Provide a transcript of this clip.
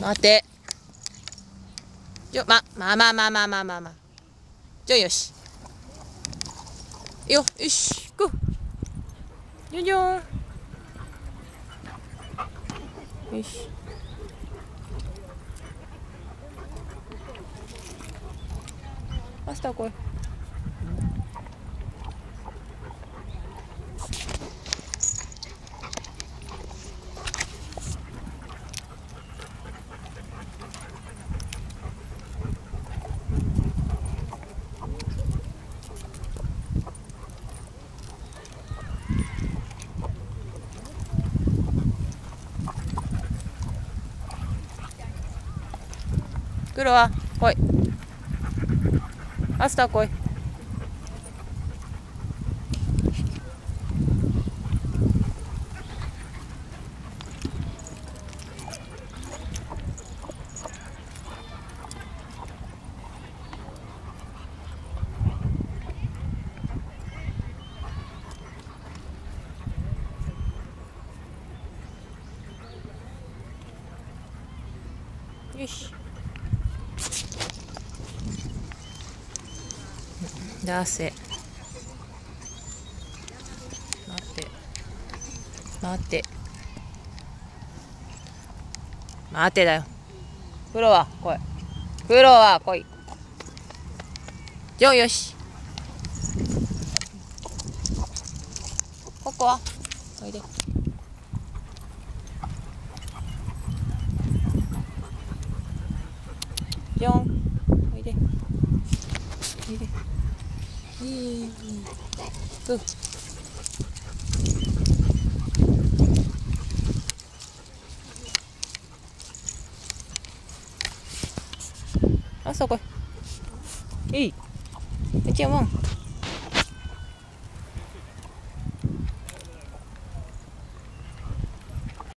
待て。まあ。よし。よし、行こう。よし。マスター来い。クロワ来い。マスター来い。よし。出せ。待てだよ。クロワ来い。クロワ来い。よし。ここはおいで。ジョンおいで。グー。あそこいい。めっちゃもん。